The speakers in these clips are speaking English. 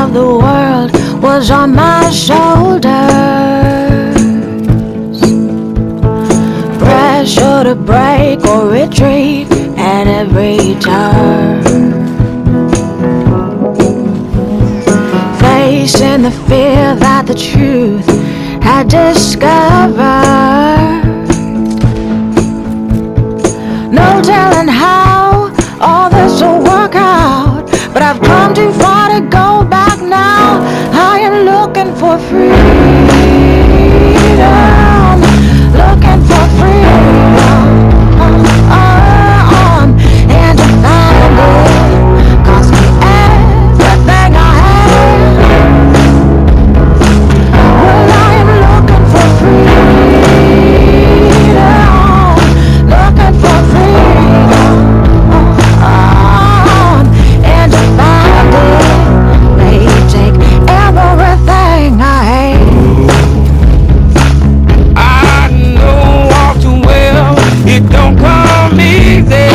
of the world was on my shoulders. Pressure to break or retreat at every turn. Facing the fear that the truth had discovered. No telling how all this will work out, but I've come too far to go back now. I am looking for freedom, looking for freedom, and to find it cost me everything I had. Well, I am looking for freedom, looking for freedom, and to find it may take everything I hate. I know all too well it don't come easy.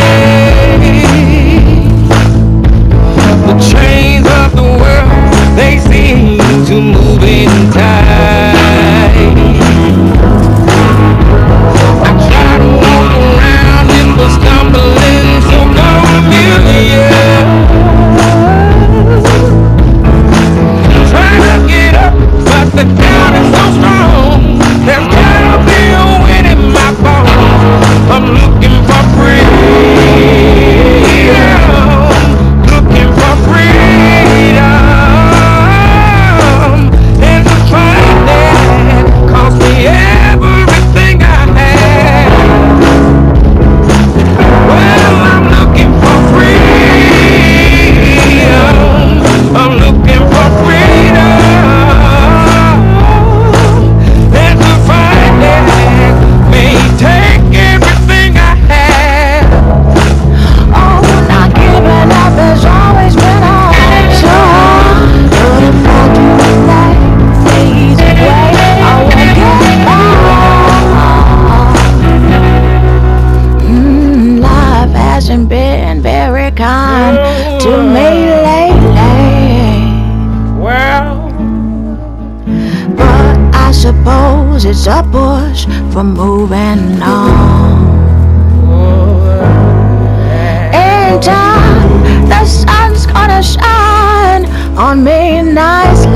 The chains of the world, they seem to move in time. I try to walk around in the stumbling so familiar. Trying to get up, but the doubt is so strong. There's gotta be a wind in my bones. I'm looking for freedom, looking for freedom, and to find that cost me everything I had. Well, I'm looking for freedom, I'm looking for freedom, and to find that may take everything I have. Oh, not giving up has always been an option, but if I do that the easy way, I won't get far. Life hasn't been very kind to me lately, Well, but I suppose it's a push for moving on. In time, the sun's gonna shine on me nicely.